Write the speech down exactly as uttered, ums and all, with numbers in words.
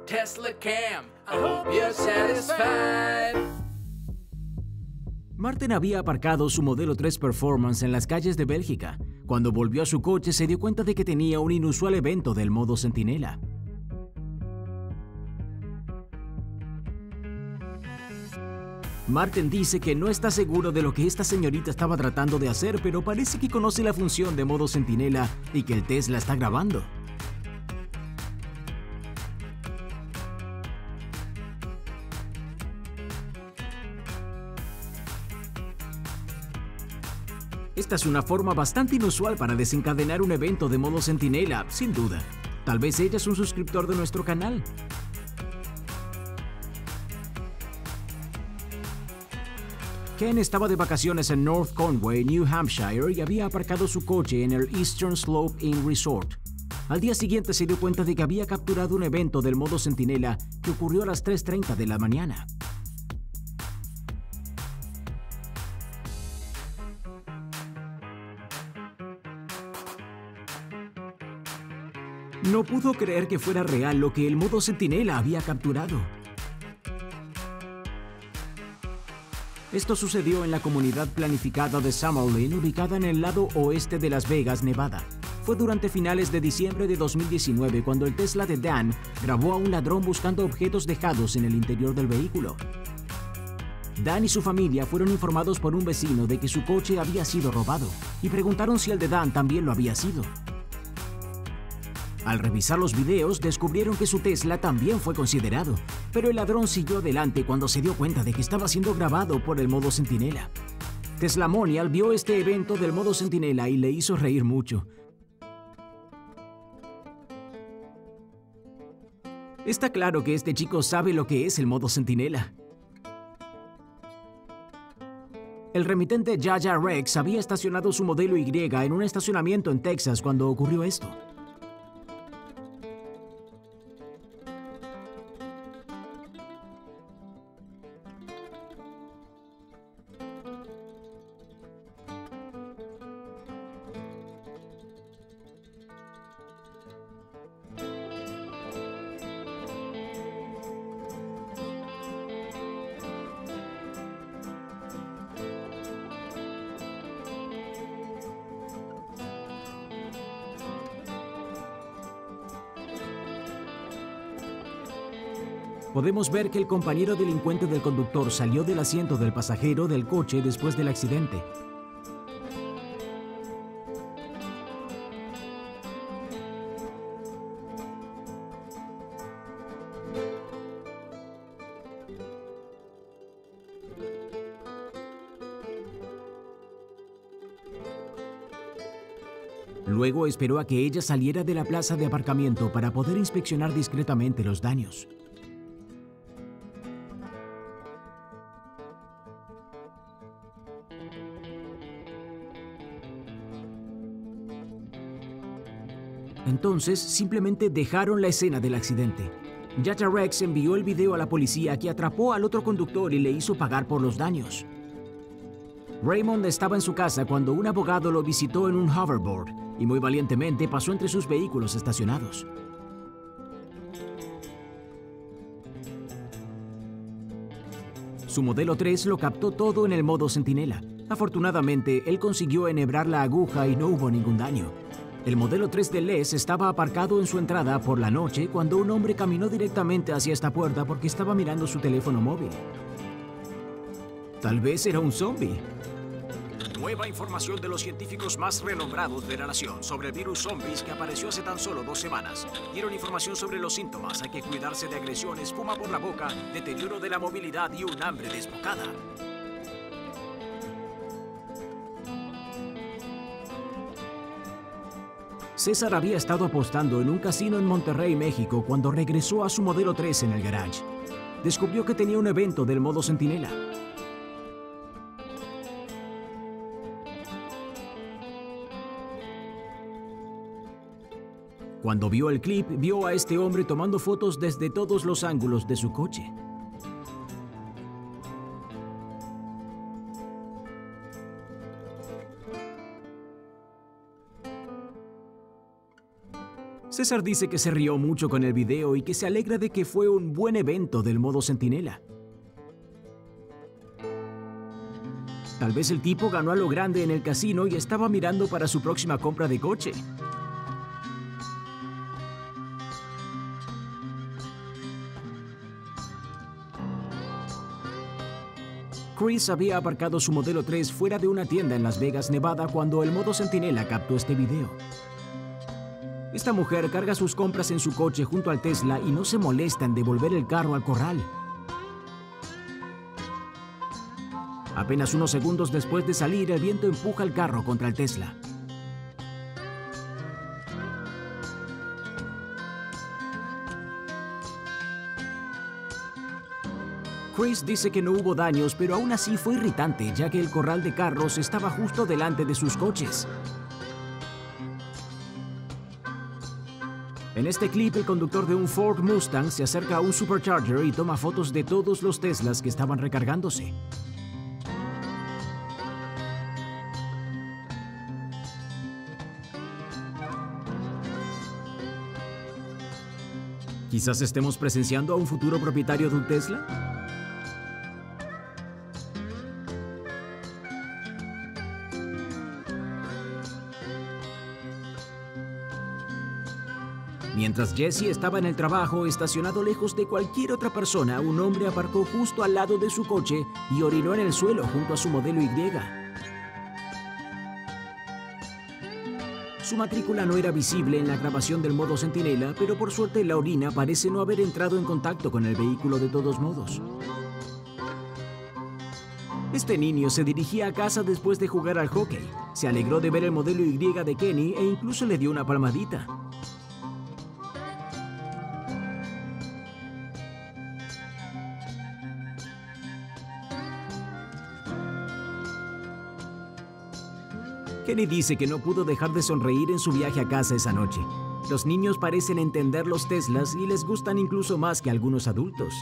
Tesla Cam. I hope you're satisfied. Martin había aparcado su Modelo tres Performance en las calles de Bélgica. Cuando volvió a su coche se dio cuenta de que tenía un inusual evento del modo centinela. Martin dice que no está seguro de lo que esta señorita estaba tratando de hacer, pero parece que conoce la función de modo centinela y que el Tesla está grabando. Esta es una forma bastante inusual para desencadenar un evento de modo centinela, sin duda. Tal vez ella es un suscriptor de nuestro canal. Ken estaba de vacaciones en North Conway, New Hampshire, y había aparcado su coche en el Eastern Slope Inn Resort. Al día siguiente se dio cuenta de que había capturado un evento del modo centinela que ocurrió a las tres treinta de la mañana. No pudo creer que fuera real lo que el modo centinela había capturado. Esto sucedió en la comunidad planificada de Summerlin, ubicada en el lado oeste de Las Vegas, Nevada. Fue durante finales de diciembre de dos mil diecinueve cuando el Tesla de Dan grabó a un ladrón buscando objetos dejados en el interior del vehículo. Dan y su familia fueron informados por un vecino de que su coche había sido robado y preguntaron si el de Dan también lo había sido. Al revisar los videos, descubrieron que su Tesla también fue considerado, pero el ladrón siguió adelante cuando se dio cuenta de que estaba siendo grabado por el modo centinela. Teslamonial vio este evento del modo centinela y le hizo reír mucho. Está claro que este chico sabe lo que es el modo centinela. El remitente Jaja Rex había estacionado su modelo Y en un estacionamiento en Texas cuando ocurrió esto. Podemos ver que el compañero delincuente del conductor salió del asiento del pasajero del coche después del accidente. Luego esperó a que ella saliera de la plaza de aparcamiento para poder inspeccionar discretamente los daños. Entonces, simplemente dejaron la escena del accidente. Jaja Rex envió el video a la policía, que atrapó al otro conductor y le hizo pagar por los daños. Raymond estaba en su casa cuando un abogado lo visitó en un hoverboard y muy valientemente pasó entre sus vehículos estacionados. Su Modelo tres lo captó todo en el modo centinela. Afortunadamente, él consiguió enhebrar la aguja y no hubo ningún daño. El Modelo tres de Les estaba aparcado en su entrada por la noche cuando un hombre caminó directamente hacia esta puerta porque estaba mirando su teléfono móvil. Tal vez era un zombie. Nueva información de los científicos más renombrados de la nación sobre el virus zombies que apareció hace tan solo dos semanas. Dieron información sobre los síntomas: hay que cuidarse de agresión, espuma por la boca, deterioro de la movilidad y un hambre desbocada. César había estado apostando en un casino en Monterrey, México, cuando regresó a su Modelo tres en el garage. Descubrió que tenía un evento del modo centinela. Cuando vio el clip, vio a este hombre tomando fotos desde todos los ángulos de su coche. César dice que se rió mucho con el video y que se alegra de que fue un buen evento del modo centinela. Tal vez el tipo ganó a lo grande en el casino y estaba mirando para su próxima compra de coche. Chris había aparcado su Modelo tres fuera de una tienda en Las Vegas, Nevada, cuando el modo centinela captó este video. Esta mujer carga sus compras en su coche junto al Tesla y no se molesta en devolver el carro al corral. Apenas unos segundos después de salir, el viento empuja el carro contra el Tesla. Chris dice que no hubo daños, pero aún así fue irritante, ya que el corral de carros estaba justo delante de sus coches. En este clip, el conductor de un Ford Mustang se acerca a un Supercharger y toma fotos de todos los Teslas que estaban recargándose. Quizás estemos presenciando a un futuro propietario de un Tesla. Mientras Jesse estaba en el trabajo, estacionado lejos de cualquier otra persona, un hombre aparcó justo al lado de su coche y orinó en el suelo junto a su Modelo Y. Su matrícula no era visible en la grabación del modo centinela, pero por suerte la orina parece no haber entrado en contacto con el vehículo de todos modos. Este niño se dirigía a casa después de jugar al hockey. Se alegró de ver el Modelo Y de Kenny e incluso le dio una palmadita. Kenny dice que no pudo dejar de sonreír en su viaje a casa esa noche. Los niños parecen entender los Teslas y les gustan incluso más que algunos adultos.